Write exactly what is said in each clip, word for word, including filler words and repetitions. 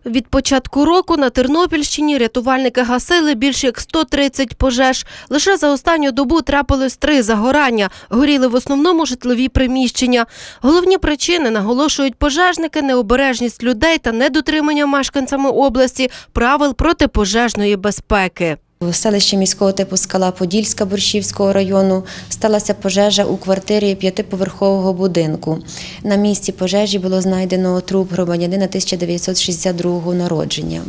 Від початку року на Тернопільщині рятувальники гасили більше як сто тридцять пожеж. Лише за останню добу трапилось три загорання. Горіли в основному житлові приміщення. Головні причини, наголошують пожежники, необережність людей та недотримання мешканцями області правил протипожежної безпеки. У селищі міського типу Скала Подільська Борщівського району сталася пожежа у квартирі п'ятиповерхового будинку. На місці пожежі було знайдено труп громадянина тисяча дев'ятсот шістдесят другого народження.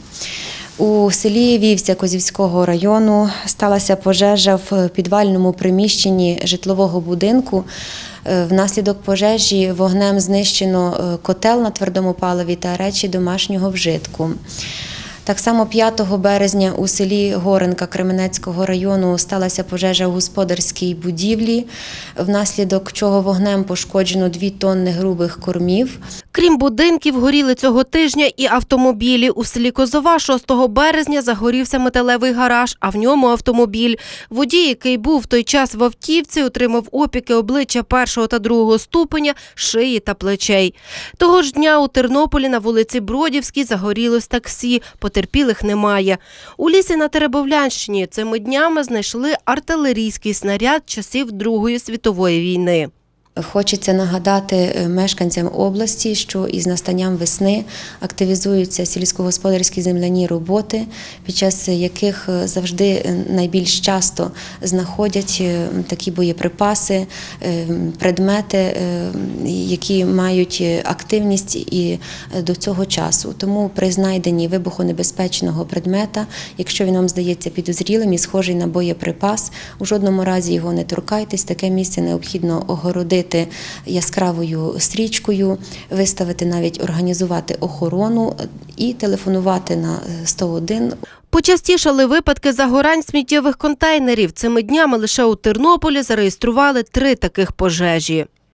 У селі Вівця Козівського району сталася пожежа в підвальному приміщенні житлового будинку. Внаслідок пожежі вогнем знищено котел на твердому паливі та речі домашнього вжитку. Так само п'ятого березня у селі Горенка Кременецького району сталася пожежа у господарській будівлі, внаслідок чого вогнем пошкоджено дві тонни грубих кормів. Крім будинків, горіли цього тижня і автомобілі. У селі Козова шостого березня загорівся металевий гараж, а в ньому автомобіль. Водій, який був в той час в автівці, отримав опіки обличчя першого та другого ступеня, шиї та плечей. Того ж дня у Тернополі на вулиці Бродівській загорілось таксі. Потерпілих немає. У лісі на Теребовлянщині цими днями знайшли артилерійський снаряд часів Другої світової війни. Хочеться нагадати мешканцям області, що із настанням весни активізуються сільськогосподарські земляні роботи, під час яких завжди найбільш часто знаходять такі боєприпаси, предмети, які мають активність і до цього часу. Тому при знайденні вибухонебезпечного предмета, якщо він вам здається підозрілим і схожий на боєприпас, у жодному разі його не торкайтесь, таке місце необхідно огородити яскравою стрічкою, виставити, навіть організувати охорону і телефонувати на сто один. Почастішали випадки загорань сміттєвих контейнерів. Цими днями лише у Тернополі зареєстрували три таких пожежі.